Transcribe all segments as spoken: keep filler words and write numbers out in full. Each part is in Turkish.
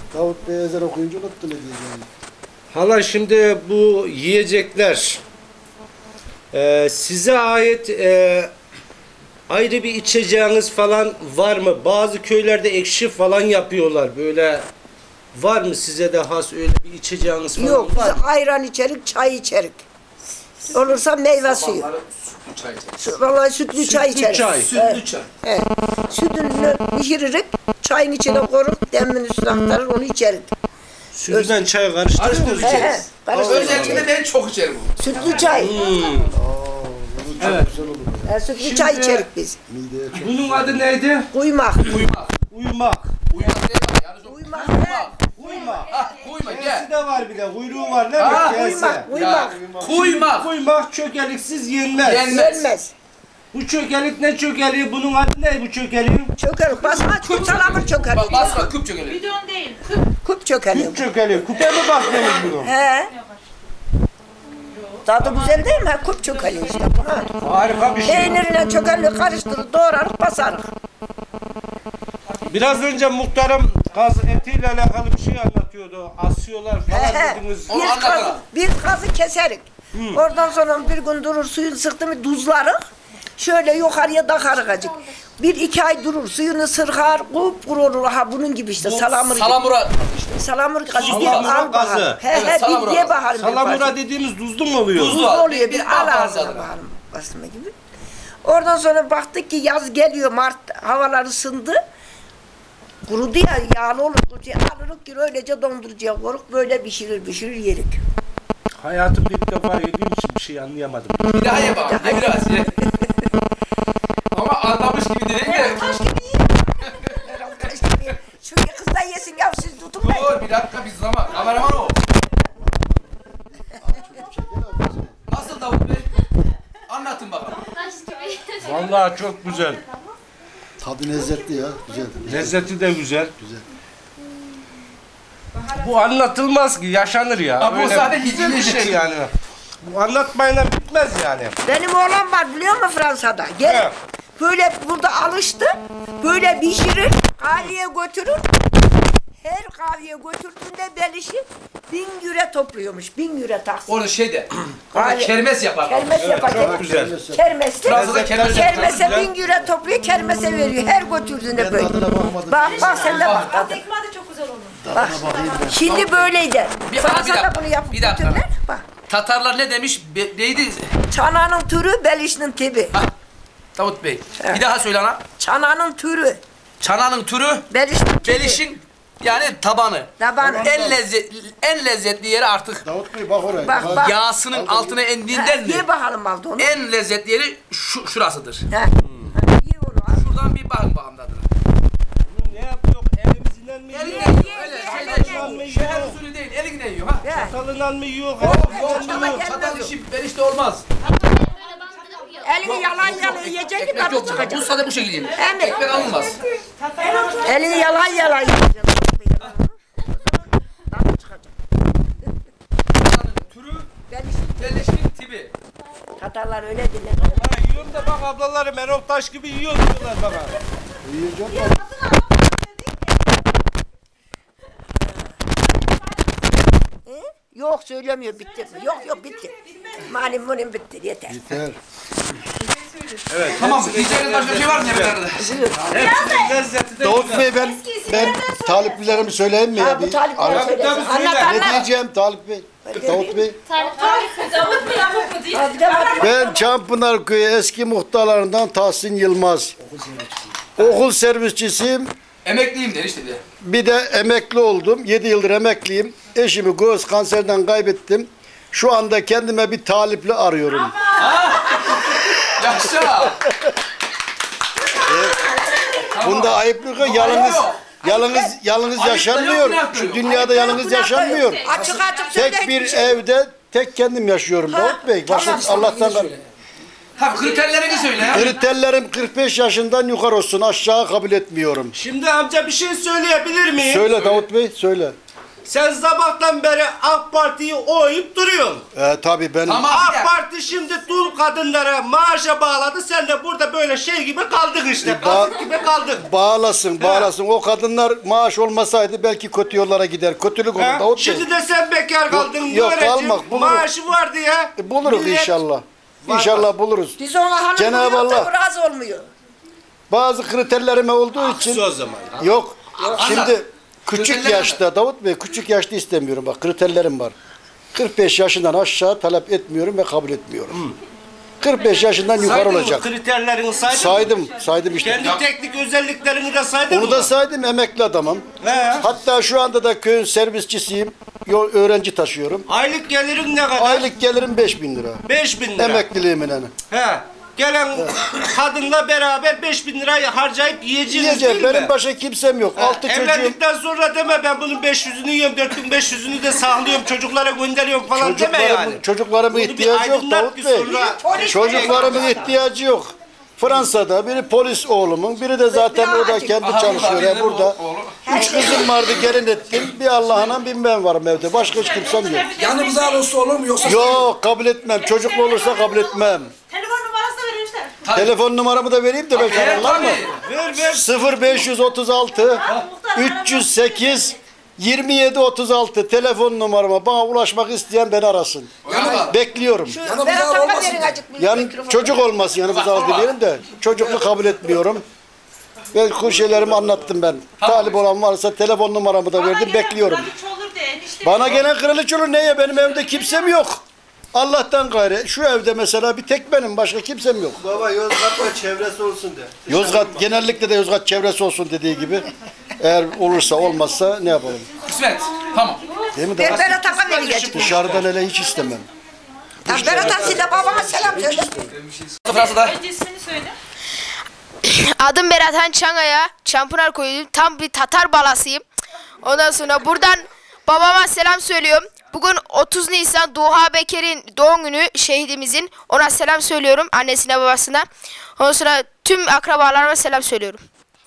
Davut Bey ezan okuyunca unuttu ne diyeceğim. Hala şimdi bu yiyecekler e, size ait e, ayrı bir içeceğiniz falan var mı? Bazı köylerde ekşi falan yapıyorlar böyle. Var mı size de has öyle bir içeceğiniz falan? Yok, var biz mı? ayran içerik, çay içerik. Olursa meyve suyu. Sütlü çay içeriz. Su- Vallahi sütlü, Sütlü çay içeriz. çay. Sütlü çay. Evet. Sütünü pişiririk, çayın içine koruk, demini üstüne aktarır, onu içerik. Sütten çay karıştırır mı? Karıştırır. He he, karıştırır. Özellikle ben çok içerim bunu. Sütlü çay. Hmm. Aa, bu çok Evet. güzel olur. He, sütlü Şimdi- çay içerik biz. Mideye çok. Bunun adı neydi? Kuymak. Uyumak. Uyumak. Uyumak değil mi? Yani çok- Uyumak. Uyumak. Uyumak. Ah, uyumak gel. K'si de var bir de. Kuyruğu var değil mi? Ah, K'si. Kuymak, Ya, kuymak. kuymak. Kuymak çökeliksiz yenmez. Yenmez. Yenmez. Bu çökelik ne çökeliği? Bunun adı ne bu çökeliğin? Çökerik, basma, küp salamır çökerik. Bak basma küp çökelim. Bidon değil, küp. Küp çökerik. Küp çökeliği. Kupe mi baktınız bunu? He. Tadı güzel değil mi? Ha, küp çökelik işte. Ha. Harika bir şey. Peynirle çökeliği karıştırır, doğrarık, basarık. Biraz önce muhtarım kaz etiyle alakalı bir şey anlatıyordu. Asıyorlar He falan he. dediniz. Onu Bir anlat kazı, bana. bir kazı keserik. Oradan sonra bir gün durur, suyun sıktı mı tuzlarık. Şöyle yukarıya takarık acık. Bir iki ay durur, suyunu sırkar, kupkuru olur. Ha bunun gibi işte, salamur gibi. Salamura. Salamur gazı diye Salamura al gazı. bakalım. He Evet, he, salamura bir ye gazı. bakalım. bir Salamura parça. dediğimiz tuzlu mu oluyor? Tuzlu. Tuzlu oluyor, Bir- bir bir al bak ağzına ağzına. bakalım. Basma gibi. Oradan sonra baktık ki yaz geliyor, Mart havalar ısındı. Kurudu ya, yağlı olur. Kurudu. Alırık ki öylece dondurucuya koruk, böyle pişirir pişirir yerik. Hayatımda ilk defa yediğim için bir şey anlayamadım. Bir daha ye bakalım. Ye biraz ye. Ama anlamış gibi değil mi? Taş gibi yiyin. Herhalde taş gibi. Şu kız da yesin ya, siz tutun beni. Dur bir dakika biz zaman. Kameraman o. Nasıl Davut Bey? Anlatın bakalım. Taş gibi. Vallahi çok güzel. Tadı lezzetli ya. Güzel. Lezzeti de güzel. Güzel. Bu anlatılmaz ki, yaşanır ya. Ha, bu Öyle sadece güzel bir yiyecek. şey yani. Bu anlatmayla bitmez yani. Benim oğlan var biliyor musun Fransa'da? Gel. He. Böyle burada alıştı. Böyle pişirir, kahveye götürür. Her kahveye götürdüğünde belişi bin euro topluyormuş. Bin euro taksit. Orada şeyde. Orada Hayır. kermes yapar. Kermes yapar. Çok güzel. Kermeste, Fransa'da kermes yapar. kermese Güzel. bin euro topluyor, kermese veriyor. Her götürdüğünde Ben böyle. tadına bakmadım. Bak bak sen de bak tadı. Tekme de çok güzel olur. Bak. Şimdi böyleydi. Bir- bir Fransa'da dakika, bunu yapıp bir dakika. götürürler. Bak. Tatarlar ne demiş? Be, neydi? Çananın türü, belişinin tibi. Hah. Davut Bey. Bir daha söyle ana. Çananın türü, Çananın türü, belişinin tibi. belişin yani tabanı. Tabanı. En lezzet en lezzetli yeri artık Davut Bey bak oraya. Bak, bak. yağsının altına Ha, indiğinden de ye bakalım aldı onu. en lezzetli yeri şu, şurasıdır. He. Ye onu al. Şuradan bir bakın bakalım tadına. Bunu ne yapıyor? Elimizle mi Eline yiyor? yiyor. Öyle ye, şeyler ye. şehir usulü değil. Eline yiyor ha. He. Çatalından mı yiyor? Yok Kaşığından mı yok yiyor? çatal işi ben işte olmaz. Elini yalan yalan yiyecek ki Ekmek tadı yok. Bu çıkacak. sade bu şekilde yenir. Hem de- Ekmek alınmaz. Elini yalan yalan yiyecek. Tadı çıkacak. Türü Beliş, belleşin tibi. Tatarlar öyle dinler. Ha, yiyorum da bak ablaları Merol Taş gibi yiyor diyorlar bana. Yiyeceğim bak. He? Yok söylemiyor bitti. Yok yok bitti. Malim munim bitti yeter. Yeter. Evet. Tamam. Diyeceğiniz başka bir şey var mı yemeklerde? Hepsinin lezzeti de Davut güzel. Bey ben ben taliplilerimi söyleyeyim mi Ha, ya? bu Bir- talipleri Ara- Tabii, söylesin. tabii, Anlat söyle. Ne anlat. diyeceğim Talip Bey? Davut Bey. Davut mu yapıp mı diye. Ha, bir de bak- Ben Çampınar Köyü eski muhtarlarından Tahsin Yılmaz. Okul servisçisiyim. Emekliyim der işte diye. Bir de emekli oldum. yedi yıldır emekliyim. Eşimi göğüs kanserden kaybettim. Şu anda kendime bir talipli arıyorum. Yaşa. Bunda ayıplık yok. Yalnız yalnız yalnız Ayıp da yaşanmıyor. yok, günah da Şu yok. dünyada yalnız yaşanmıyor. Açık açık söyle. Tek bir hiçbir şey. evde tek kendim yaşıyorum Davut Bey. Başka Allah'tan Tabii kriterlerini söyle ya. kriterlerim kırk beş yaşından yukarı olsun. Aşağı kabul etmiyorum. Şimdi amca bir şey söyleyebilir miyim? Söyle Davut Bey söyle. sen sabahtan beri AK Parti'yi oyup duruyorsun. E, tabii benim. Tamam. AK Parti şimdi dul kadınlara maaşa bağladı. Sen de burada böyle şey gibi kaldın işte. ba- Kazık gibi kaldın. Bağlasın, bağlasın. O kadınlar maaş olmasaydı belki kötü yollara gider. Kötülük olur Ha? Davut Bey. Şimdi de sen bekar kaldın. yok, Nurettin. kalmak, buluruz. Maaşı vardı ya. E, buluruz Millet- inşallah. Var İnşallah buluruz. Biz ona hanım Cenab-ı buluyor da Allah. bu razı olmuyor. Bazı kriterlerime olduğu için Haksız o zaman. yok. Şimdi küçük Kriterlerim yaşta Davut Bey küçük yaşta istemiyorum bak kriterlerim var. kırk beş yaşından aşağı talep etmiyorum ve kabul etmiyorum. kırk beş yaşından yukarı Saydın mı? olacak. Kriterlerini saydın mı? Saydım, saydım işte. Kendi teknik özelliklerini de saydın mı? Onu da saydım, emekli adamım. He. Hatta şu anda da köyün servisçisiyim. Yol, öğrenci taşıyorum. Aylık gelirin ne kadar? Aylık gelirim beş bin lira. beş bin lira. Emekliliğimin hani. He. Gelen kadınla beraber beş bin lirayı harcayıp yiyeceğiz Yiyeceğim, değil mi? benim başka kimsem yok. Ha, Altı çocuğum. evlendikten sonra deme ben bunun beş yüzünü yiyorum, dört bin beş yüzünü de sağlıyorum, çocuklara gönderiyorum falan deme yani. Çocuklarımın, çocuklarımın Bunu bir ihtiyacı yok aydınlat Davut ki Bey. sonra- Çocuklarımın ihtiyacı yok. Fransa'da biri polis oğlumun, biri de zaten o da kendi Aha, çalışıyor burada ya bizim burada. oğlu. Üç kızım vardı, gelin ettim. Bir Allah'ına bir ben varım evde. Başka hiç kimsem yok. Yanımıza alırsa olur mu yoksa? Yok, kabul etmem. Çocuklu olursa kabul etmem. Telefon numarası da verin işte. Telefon numaramı da vereyim de belki Evet, ararlar mı? tabii. Ver ver. sıfır beş otuz altı üç yüz sekiz yirmi yedi otuz altı telefon numarama bana ulaşmak isteyen beni arasın. Yanıma. Bekliyorum. Şu Yanımıza Berat Ak'a olmasın verin da. acık bir Yani mikrofonu. çocuk olmasın yanımıza al dilerim de çocuklu kabul etmiyorum. Ben bu şeylerimi anlattım ben. Talip olan varsa telefon numaramı da verdim bekliyorum. Kraliçe olur de enişte. Bana gelen kraliçe olur neye benim evde kimsem yok. Allah'tan gayrı şu evde mesela bir tek benim başka kimsem yok. Baba Yozgat'la çevresi olsun de. Yozgat genellikle de Yozgat çevresi olsun dediği gibi. Eğer olursa olmazsa ne yapalım? Kısmet. Tamam. Değil mi? Ben Davut? Berat Ak'a verin acık. Dışarıdan hele hiç istemem. Tamam, Berat Ak size babama selam söyle. Fransa'da. Önce ismini söyle. Adım Berathan Çangaya, Çampınar Koyu'yum. Tam bir Tatar balasıyım. Ondan sonra buradan babama selam söylüyorum. Bugün otuz Nisan Duha Beker'in doğum günü şehidimizin. Ona selam söylüyorum annesine babasına. Ondan sonra tüm akrabalarıma selam söylüyorum.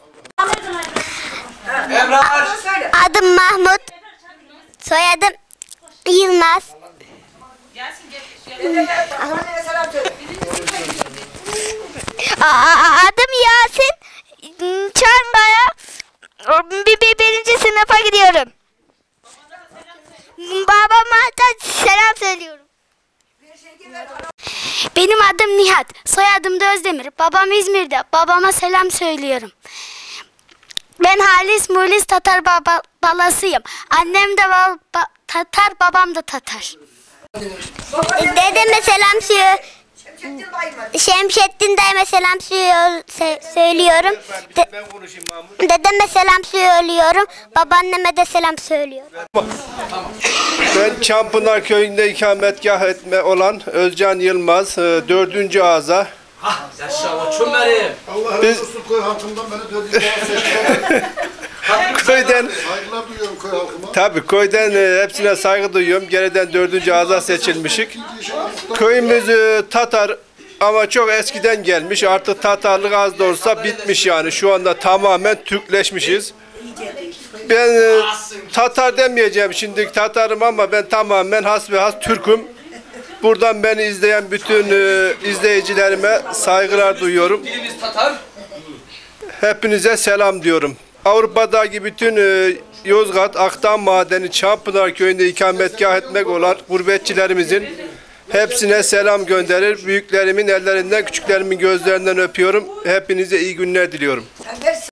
Ebrar. Söyle. Adım Mahmut. Soyadım Yılmaz. Gelsin gel. Annene selam söyle. Aa, adım Yasin. Çangaya. Bir, bir, birinci sınıfa gidiyorum. Babama da selam söylüyorum. Benim adım Nihat. Soyadım da Özdemir. Babam İzmir'de. Babama selam söylüyorum. Ben Halis Mulis Tatar baba, balasıyım. Annem de ba- ba- Tatar, babam da Tatar. Dedeme selam söylüyorum. Şemsettin dayıma. Şemsettin dayıma selam söylüyor- se- söylüyorum. De- Ben konuşayım Mahmut. dedeme selam söylüyorum. Babaanneme de selam söylüyorum. Ben Çampınar köyünde ikametgah etme olan Özcan Yılmaz, e, dördüncü ağza. Yaşa çömerim. Allah Biz- razı olsun köy halkından beni dördüncü seçtiler. Köyden, Saygılar duyuyorum köy halkıma. tabii köyden e, hepsine saygı duyuyorum. Geriden dördüncü ağza seçilmişik. Köyümüz e, Tatar ama çok eskiden gelmiş. Artık Tatarlık az da olsa bitmiş yani. Şu anda tamamen Türkleşmişiz. Ben e, Tatar demeyeceğim şimdi Tatarım ama ben tamamen has ve has Türk'üm. Buradan beni izleyen bütün e, izleyicilerime saygılar duyuyorum. Dilimiz Tatar. Hepinize selam diyorum. Avrupa'daki bütün e, Yozgat, Akdam Madeni, Çampınar köyünde ikametgah etmek olan gurbetçilerimizin hepsine selam gönderir. Büyüklerimin ellerinden, küçüklerimin gözlerinden öpüyorum. Hepinize iyi günler diliyorum. Sen ver